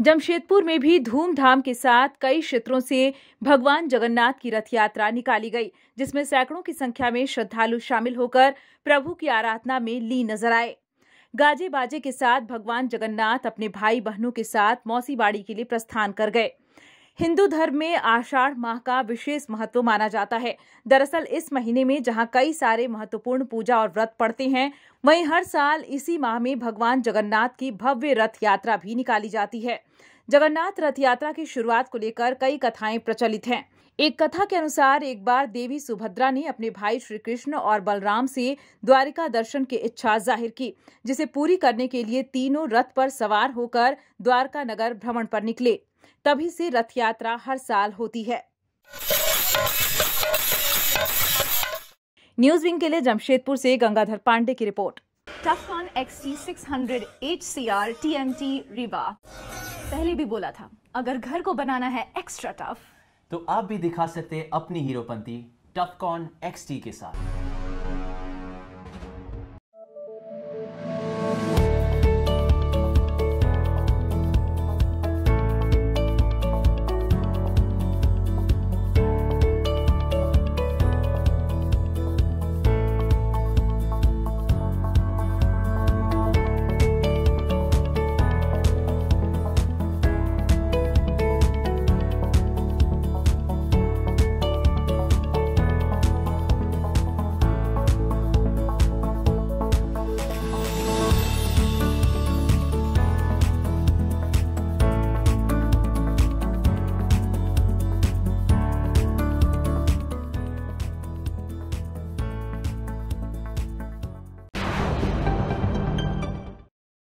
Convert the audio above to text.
जमशेदपुर में भी धूमधाम के साथ कई क्षेत्रों से भगवान जगन्नाथ की रथ यात्रा निकाली गई, जिसमें सैकड़ों की संख्या में श्रद्धालु शामिल होकर प्रभु की आराधना में लीन नजर आए। गाजे बाजे के साथ भगवान जगन्नाथ अपने भाई बहनों के साथ मौसी बाड़ी के लिए प्रस्थान कर गए। हिंदू धर्म में आषाढ़ माह का विशेष महत्व माना जाता है। दरअसल इस महीने में जहां कई सारे महत्वपूर्ण पूजा और व्रत पड़ते हैं, वहीं हर साल इसी माह में भगवान जगन्नाथ की भव्य रथ यात्रा भी निकाली जाती है। जगन्नाथ रथ यात्रा की शुरुआत को लेकर कई कथाएं प्रचलित हैं। एक कथा के अनुसार एक बार देवी सुभद्रा ने अपने भाई श्री कृष्ण और बलराम से द्वारिका दर्शन की इच्छा जाहिर की, जिसे पूरी करने के लिए तीनों रथ पर सवार होकर द्वारका नगर भ्रमण पर निकले। तभी से रथ यात्रा हर साल होती है। न्यूज विंग के लिए जमशेदपुर से गंगाधर पांडे की report. Tufcon XT 600 HCR TMT Rewa. पहले भी बोला था, अगर घर को बनाना है एक्स्ट्रा टफ, तो आप भी दिखा सकते अपनी हीरोपंती टफकॉन XT के साथ।